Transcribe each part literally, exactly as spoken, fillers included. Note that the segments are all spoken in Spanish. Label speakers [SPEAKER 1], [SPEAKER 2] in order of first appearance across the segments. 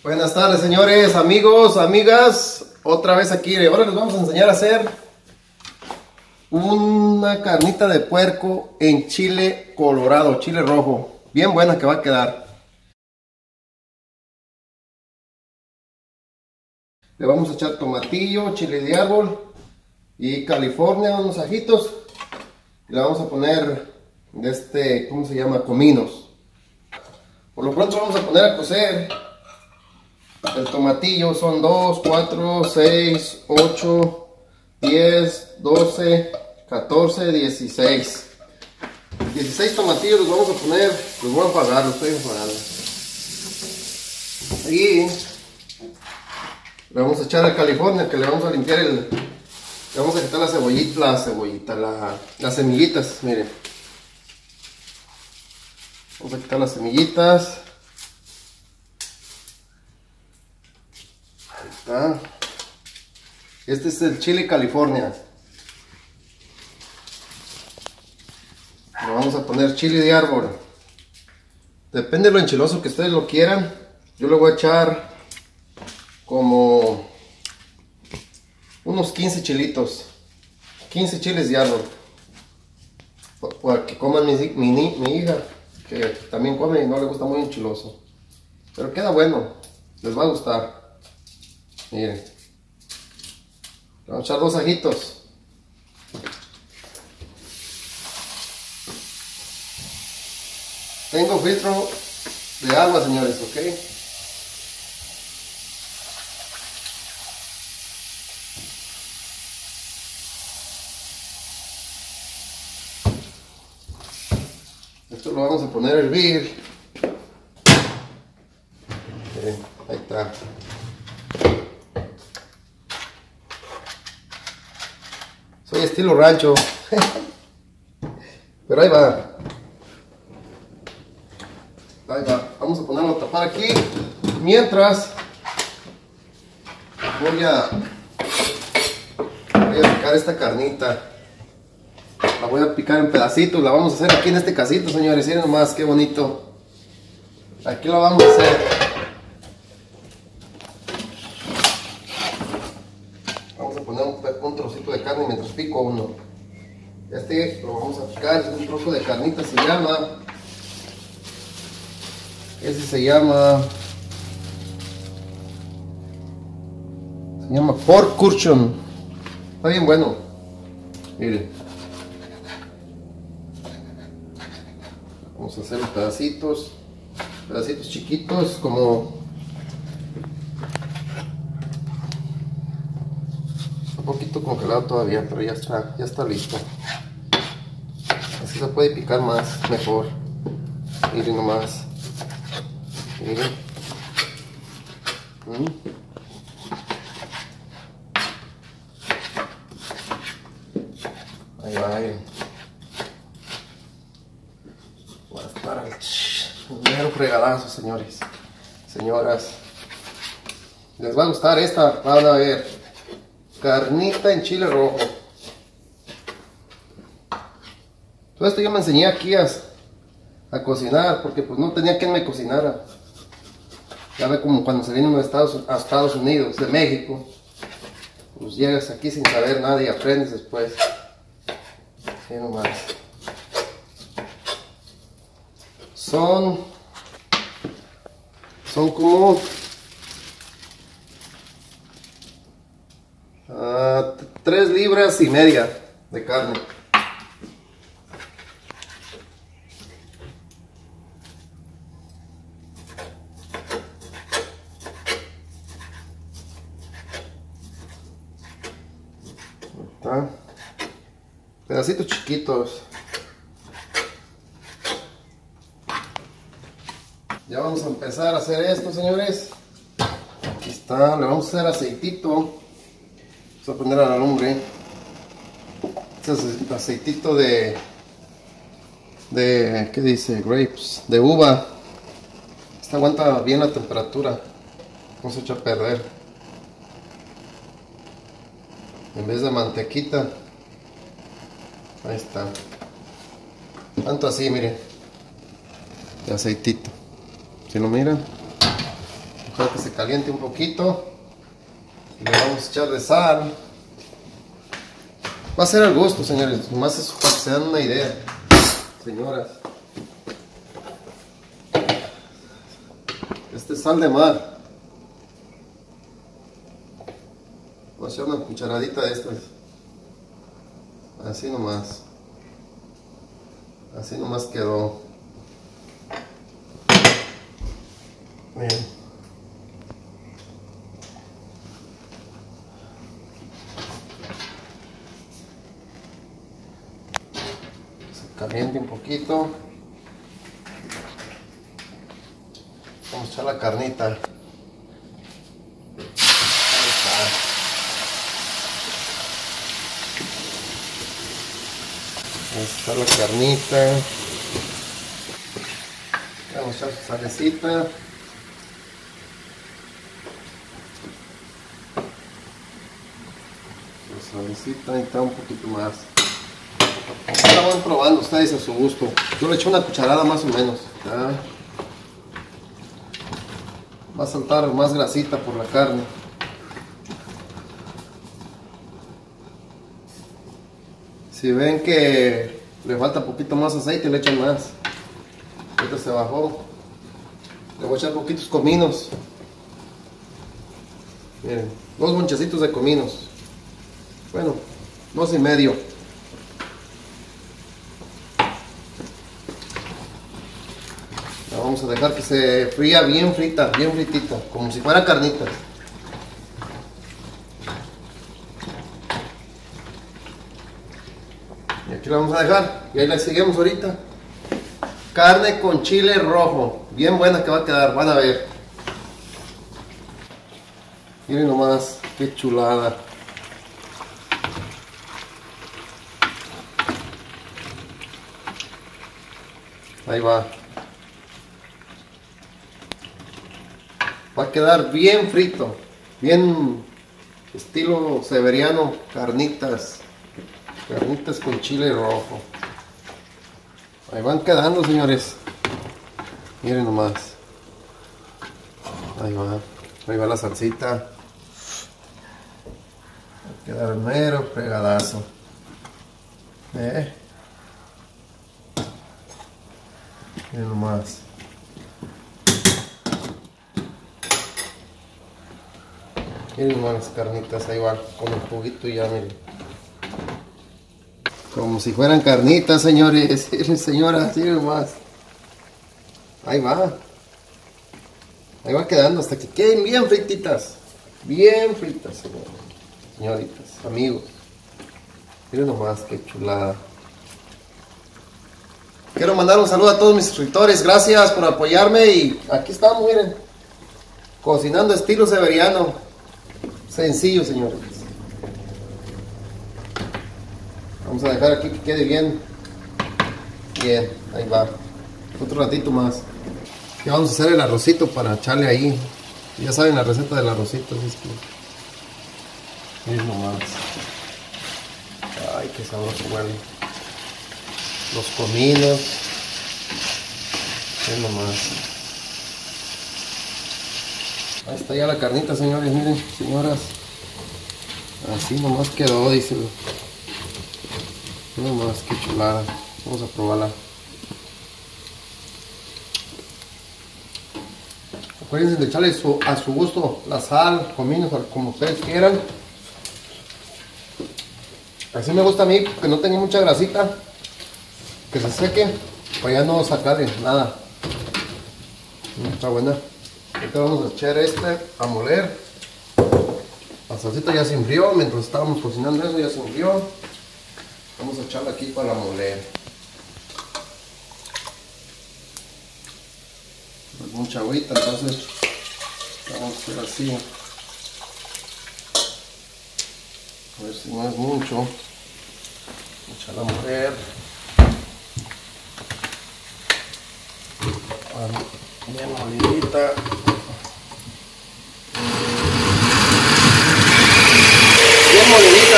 [SPEAKER 1] Buenas tardes, señores, amigos, amigas. Otra vez aquí. Ahora les vamos a enseñar a hacer una carnita de puerco en chile colorado, chile rojo. Bien buena que va a quedar. Le vamos a echar tomatillo, chile de árbol y California, unos ajitos. Y le vamos a poner de este, ¿cómo se llama? Cominos. Por lo pronto vamos a poner a cocer el tomatillo. Son dos, cuatro, seis, ocho, diez, doce, catorce, dieciséis. dieciséis tomatillos los vamos a poner, los voy a apagar, los estoy apagando. Y le vamos a echar a California, que le vamos a limpiar el... Le vamos a quitar la cebollita, la cebollita, la, las semillitas, miren. Vamos a quitar las semillitas. Ahí está. Este es el chile California. Le vamos a poner chile de árbol. Depende de lo enchiloso que ustedes lo quieran. Yo le voy a echar como unos quince chilitos. quince chiles de árbol. Para que coman mi, mi, mi hija, que también come y no le gusta muy enchiloso. Pero queda bueno. Les va a gustar. Miren. Vamos a echar dos ajitos. Tengo filtro de agua, señores, ¿ok? Esto lo vamos a poner a hervir. Miren, ahí está. Soy estilo rancho. Pero ahí va. Ahí va. Vamos a ponerlo a tapar aquí. Mientras voy a voy a picar esta carnita. La voy a picar en pedacitos. La vamos a hacer aquí en este casito, señores. Miren nomás qué bonito. Aquí lo vamos a hacer. Vamos a poner un, un trocito de carne mientras pico uno. Este lo vamos a picar. Es un trozo de carnita. Se llama Ese se llama Se llama pork cushion. Está bien bueno. Miren. Vamos a hacer los pedacitos. Pedacitos chiquitos, como un poquito congelado todavía, pero ya está, ya está listo. Así se puede picar más, mejor. Miren nomás. Miren. ¿Mm? Ahí va, miren. Va a estar el mero fregadazo, señores, señoras. Les va a gustar esta, van a ver. Carnita en chile rojo. Todo esto yo me enseñé aquí a, a cocinar, porque pues no tenía quien me cocinara. Ya ve como cuando se viene uno a Estados, a Estados Unidos, de México, pues llegas aquí sin saber nada y aprendes después. Así nomás. Son, son como uh, tres libras y media de carne. ¿Está? Pedacitos chiquitos. Ya vamos a empezar a hacer esto, señores. Aquí está, le vamos a hacer aceitito. Vamos a poner a la lumbre. Este es aceitito de, de, ¿qué dice? Grapes, de uva. Esta aguanta bien la temperatura. No se echa a perder. En vez de mantequita. Ahí está. Tanto así, miren. De aceitito. Si lo miran, para que se caliente un poquito. Y le vamos a echar de sal. Va a ser al gusto, señores, más es para que se den una idea, señoras. Este es sal de mar. Voy a echar una cucharadita de estas. Así nomás. Así nomás quedó. Bien. Caliente un poquito. Vamos a echar la carnita. Ahí está. Ahí está la carnita. Vamos a echar su salecita. Su salecita, y está un poquito más. La van probando ustedes a su gusto. Yo le echo una cucharada más o menos. ¿Ya? Va a saltar más grasita por la carne. Si ven que le falta poquito más aceite, le echan más. Ahorita se bajó. Le voy a echar poquitos cominos. Miren, dos bonchecitos de cominos. Bueno, dos y medio. Vamos a dejar que se fría bien frita, bien fritita, como si fuera carnita. Y aquí la vamos a dejar, y ahí la seguimos ahorita. Carne con chile rojo, bien buena que va a quedar, van a ver. Miren nomás, qué chulada. Ahí va. Va a quedar bien frito, bien estilo severiano, carnitas, carnitas con chile rojo. Ahí van quedando, señores. Miren nomás. Ahí va, ahí va la salsita. Va a quedar mero pegadazo. ¿Eh? Miren nomás. Miren más las carnitas, ahí va, con el juguito ya, miren. Como si fueran carnitas, señores, señoras, miren más. Ahí va. Ahí va quedando hasta que queden bien frititas. Bien fritas, señores. Señoritas, amigos. Miren nomás, qué chulada. Quiero mandar un saludo a todos mis suscriptores, gracias por apoyarme y aquí estamos, miren. Cocinando estilo severiano. Sencillo, señores. Vamos a dejar aquí que quede bien. Bien, ahí va. Otro ratito más. Y vamos a hacer el arrocito para echarle ahí. Ya saben la receta del arrocito. Así es que... miren nomás. Ay, qué sabroso huele. Los cominos. Miren nomás. Ahí está ya la carnita, señores, miren, señoras. Así nomás quedó, dice. Miren nomás, qué chulada. Vamos a probarla. Acuérdense de echarle su, a su gusto la sal, cominos, como ustedes quieran. Así me gusta a mí, que no tenga mucha grasita. Que se seque, para ya no sacarle nada. Está buena. Ahorita vamos a echar este a moler. La salsita ya se enfrió, mientras estábamos cocinando eso ya se enfrió. Vamos a echarla aquí para moler. No es mucha agüita, entonces vamos a hacer así. A ver si no es mucho. Echarla a moler. Bien molidita. Bien molidita.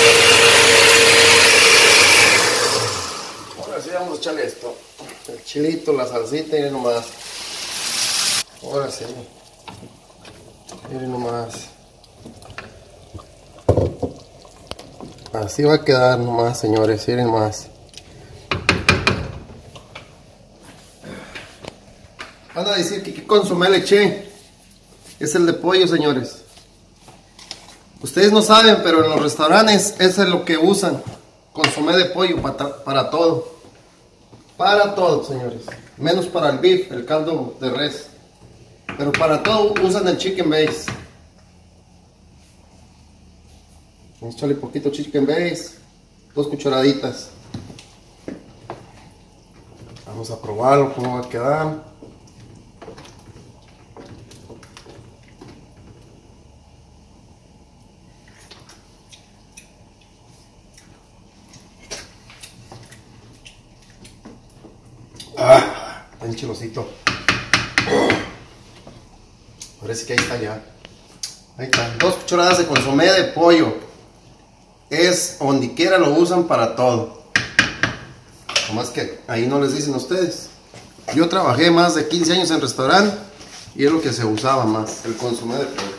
[SPEAKER 1] Ahora sí vamos a echarle esto. El chile sofrito, la salsita, miren nomás. Ahora sí. Miren nomás. Así va a quedar nomás, señores, miren nomás. Van a decir que qué consomé le eché. Es el de pollo, señores. Ustedes no saben, pero en los restaurantes eso es lo que usan. Consomé de pollo para, para todo. Para todo, señores. Menos para el beef, el caldo de res. Pero para todo usan el chicken base. Vamos a echarle poquito chicken base. Dos cucharaditas. Vamos a probarlo, cómo va a quedar. Ah, bien chilosito. Parece que ahí está ya. Ahí está. Dos cucharadas de consomé de pollo. Es donde quiera lo usan para todo. Nomás que ahí no les dicen a ustedes. Yo trabajé más de quince años en restaurante y es lo que se usaba más, el consomé de pollo.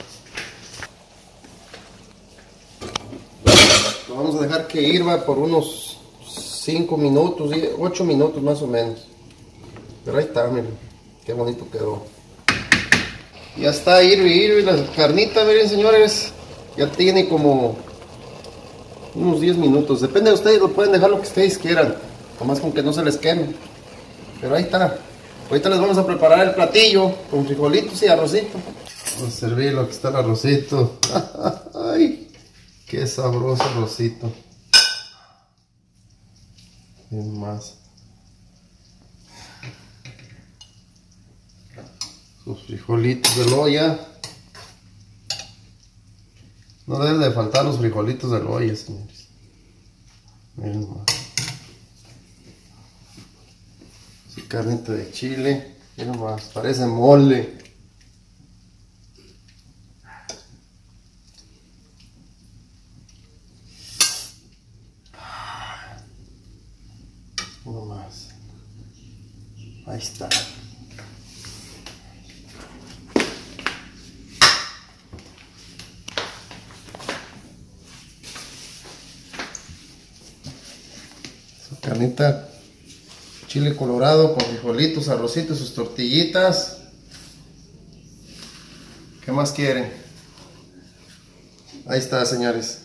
[SPEAKER 1] Lo vamos a dejar que hirva por unos cinco minutos, ocho minutos más o menos. Pero ahí está, miren, qué bonito quedó. Ya está hirvi, hirvi la carnita, miren señores. Ya tiene como unos diez minutos. Depende de ustedes, lo pueden dejar lo que ustedes quieran. Nomás con que no se les queme. Pero ahí está. Ahorita les vamos a preparar el platillo con frijolitos y arrocito. Vamos a servir lo que está el arrocito. Ay, qué sabroso arrocito. Y más. Sus frijolitos de loya. No deben de faltar los frijolitos de loya, señores. Miren más. Su carnita de chile. Miren más, parece mole. Uno más. Ahí está. Carnita, chile colorado con frijolitos, arrocitos, sus tortillitas. ¿Qué más quieren? Ahí está, señores.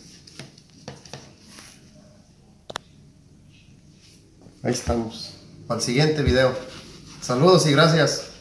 [SPEAKER 1] Ahí estamos. Para el siguiente video. Saludos y gracias.